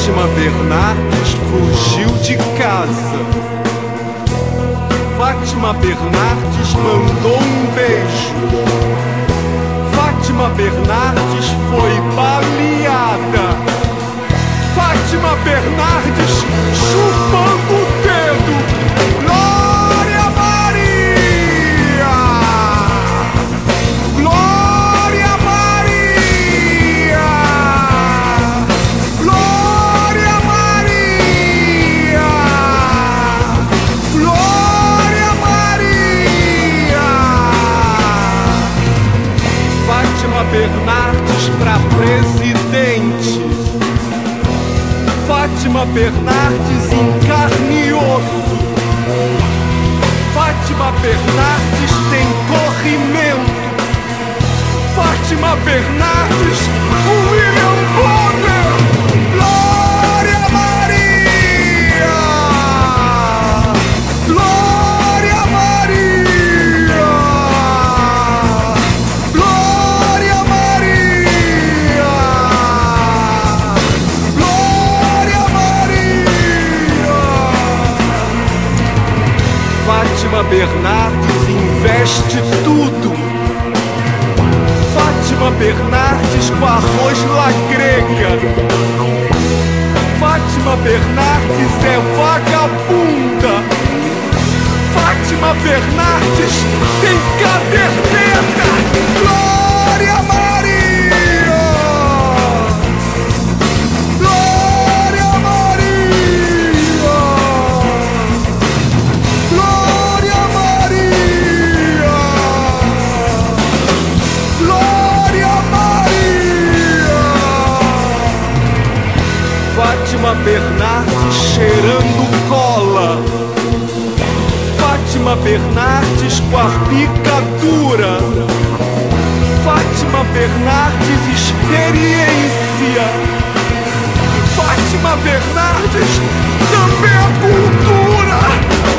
Fátima Bernardes fugiu de casa. Fátima Bernardes mandou um beijo. Fátima Bernardes foi baleada. Fátima Bernardes chupando o dedo. Glória Maria! Glória Maria! Glória Maria! Glória Maria! Fátima Bernardes pra presidente. Fátima Bernardes em carne e osso. Fátima Bernardes tem corrimento. Fátima Bernardes, o William Bonner. Glória Maria! Glória Maria! Glória Maria! Fátima Bernardes investe tudo. Fátima Bernardes com arroz la grega. Fátima Bernardes é vagabunda. Fátima Bernardes tem caderneta. Glória Maria! Glória Maria! Glória Maria! Glória Maria! Fátima Bernardes cheirando cola. Fátima Bernardes com a picadura. Fátima Bernardes experiência. Fátima Bernardes também é cultura.